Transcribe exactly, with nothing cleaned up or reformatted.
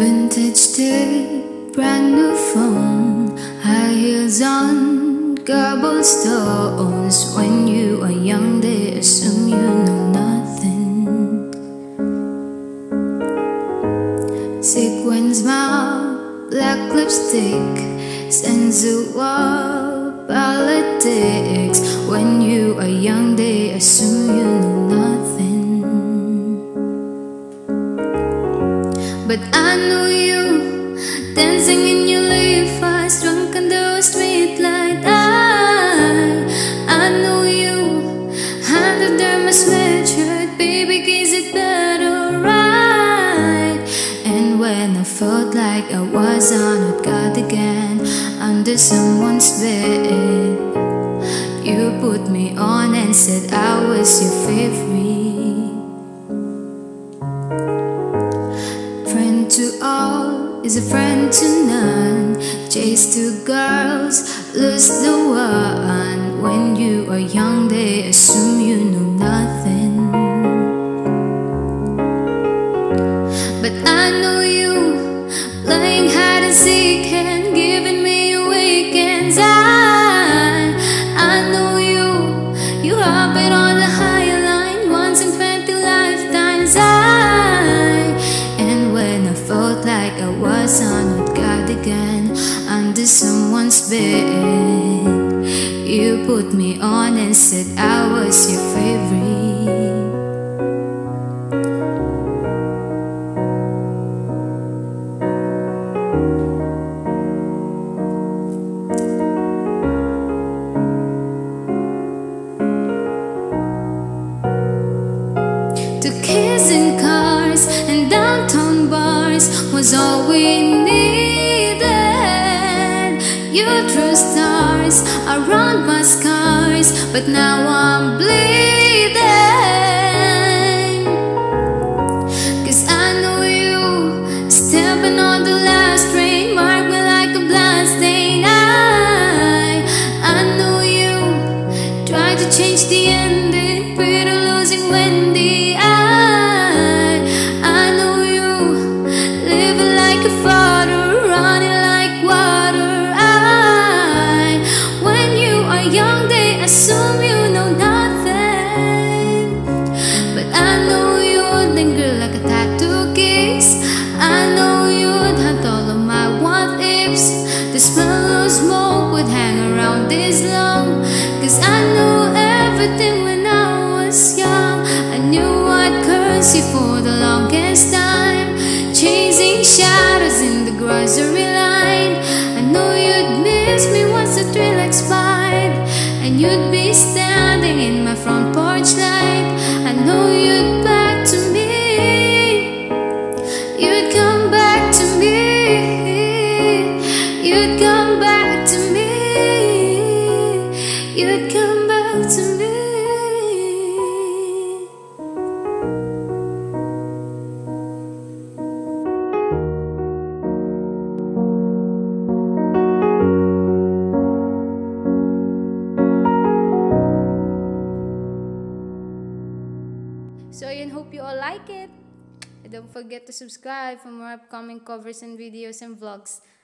Vintage tape, brand new phone, high heels on cobblestones. When you are young, they assume you know nothing. Sequin smile, black lipstick, sensual politics. When you are young, they assume you know nothing. But I know you, dancing in your Levi's, drunk under a street light. I, I know you, under my sweatshirt, baby, is it better, right? And when I felt like I was on a cardigan under someone's bed, you put me on and said I was your favorite. Friend to all is a friend to none. Chase two girls, lose the one. When you are young, they assume you know nothing. But I know you, playing hide and seek and giving me weekends. I, I know you, you have it on the higher line once in twenty lifetimes. I, and when I felt like I was on a cardigan under someone's bed, you put me on and said I was your favorite. To kiss in cars and downtown bars was all we needed. You threw stars around my scars, but now I'm bleeding. Cause I know you, stepping on the last train, mark me like a bloodstained. I, I know you, tried to change the ending, pretty losing Wendy. I, I know you, living like a father, running like water. I, when you are young, they assume you know nothing. But I know you'd linger like a tattoo kiss. I know you'd hunt all of my what ifs. The smell of smoke would hang around this long. Cause I know everything when I was young. I knew I'd curse you for the longest time, chasing shadows in the grocery line. I know you'd miss me once the thrill expired, and you'd be standing in my front porch light. I know you'd back to me, you'd come back to me, you'd come back to me, you'd come back to me. So yun, hope you all like it. And don't forget to subscribe for more upcoming covers and videos and vlogs.